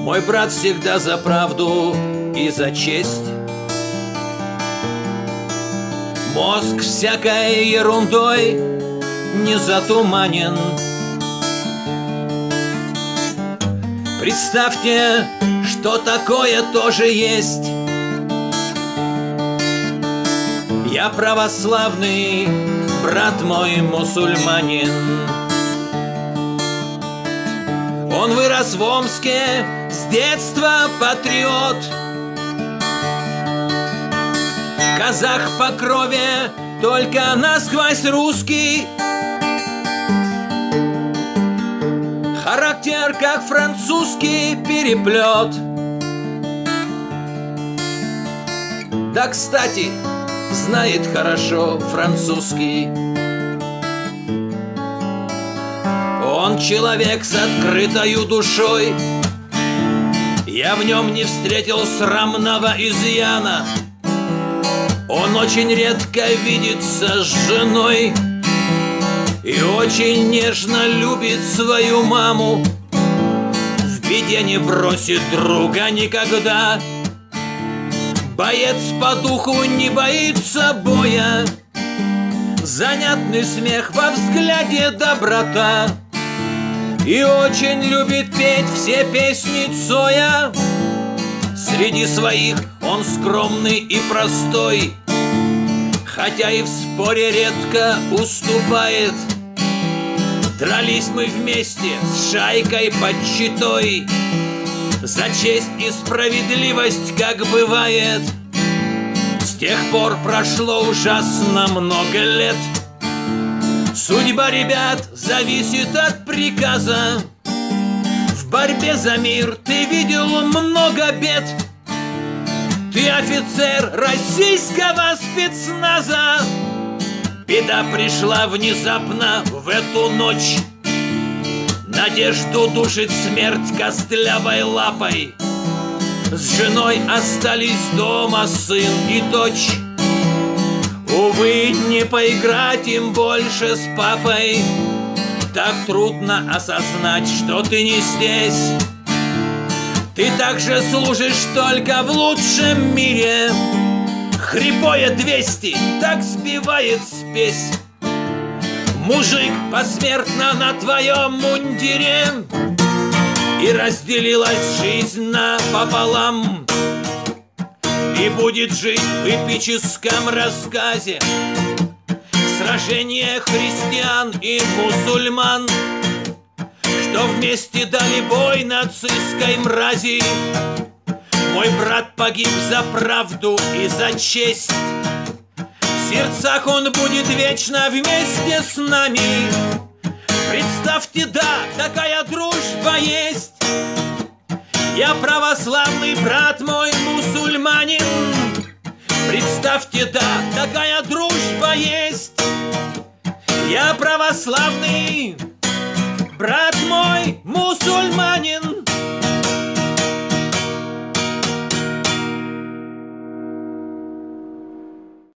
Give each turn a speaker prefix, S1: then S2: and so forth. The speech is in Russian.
S1: Мой брат всегда за правду и за честь. Мозг всякой ерундой не затуманен. Представьте, что такое тоже есть. Я православный, брат мой мусульманин. Он вырос в Омске, с детства патриот. Казах по крови, только насквозь русский. Характер, как французский переплет. Да, кстати, знает хорошо французский. Он человек с открытою душой. Я в нем не встретил срамного изъяна. Он очень редко видится с женой и очень нежно любит свою маму. В беде не бросит друга никогда. Боец по духу не боится боя. Занятный смех, во взгляде доброта. И очень любит петь все песни Цоя. Среди своих он скромный и простой, хотя и в споре редко уступает. Дрались мы вместе с шайкой под Читой за честь и справедливость, как бывает. С тех пор прошло ужасно много лет. Судьба ребят зависит от приказа. В борьбе за мир ты видел много бед. Ты офицер российского спецназа. Беда пришла внезапно в эту ночь. Надежду душит смерть костлявой лапой. С женой остались дома сын и дочь. Увы, не поиграть им больше с папой. Так трудно осознать, что ты не здесь. Ты также служишь только в лучшем мире. Хрипое 200 так сбивает спесь. Мужик посмертно на твоем мундире. И разделилась жизнь напополам. И будет жить в эпическом рассказе сражение христиан и мусульман, что вместе дали бой нацистской мрази. Мой брат погиб за правду и за честь. В сердцах он будет вечно вместе с нами. Представьте, да, такая дружба есть. Я православный, брат мой мусульманин. Представьте, да, такая дружба есть. Я православный, брат мой мусульманин.